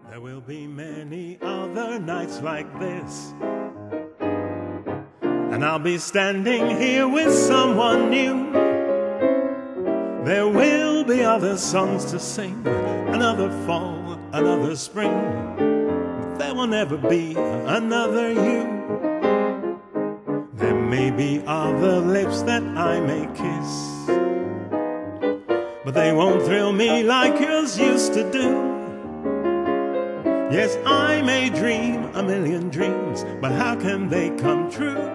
There will be many other nights like this, and I'll be standing here with someone new. There will be other songs to sing, another fall, another spring. There will never be another you. There may be other lips that I may kiss, but they won't thrill me like yours used to do. Yes, I may dream a million dreams, but how can they come true?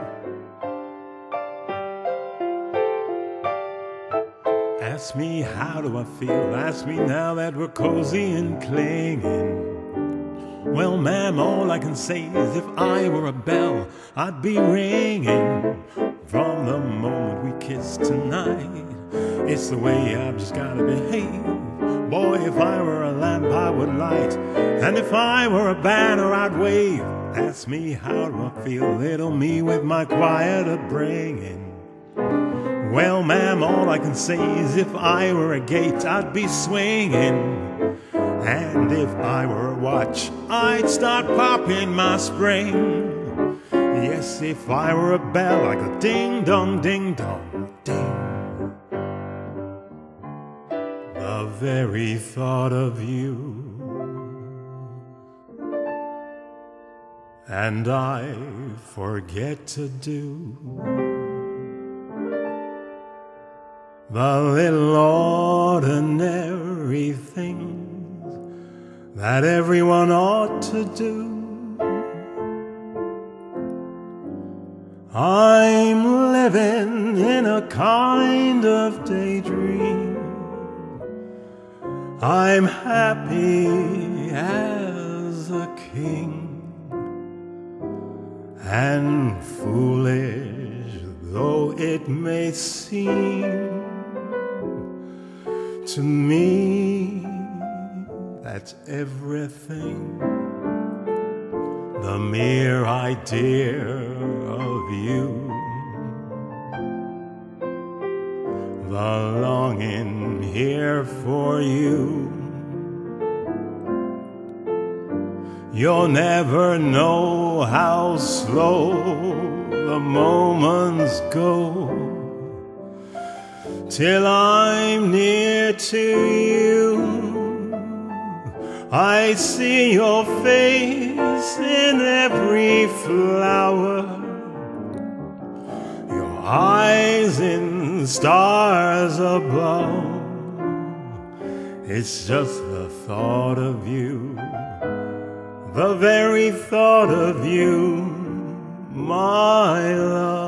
Ask me, how do I feel? Ask me now that we're cozy and clinging. Well, ma'am, all I can say is if I were a bell, I'd be ringing from the moment we kissed tonight. It's the way I've just gotta behave. Boy, if I were a lamp, I would light, and if I were a banner, I'd wave. Ask me, how do I feel? Little me with my quiet upbringing. Well, ma'am, all I can say is if I were a gate, I'd be swinging, and if I were a watch, I'd start popping my spring. Yes, if I were a bell, I could ding-dong, ding-dong, ding. The very thought of you, and I forget to do the little ordinary things that everyone ought to do. I'm living in a kind of daydream. I'm happy as a king, and foolish though it may seem to me, that's everything. The mere idea of you, the longing here for you. You'll never know how slow the moments go till I'm near to you. I see your face in every flower, your eyes in stars above. It's just the thought of you, the very thought of you, my love.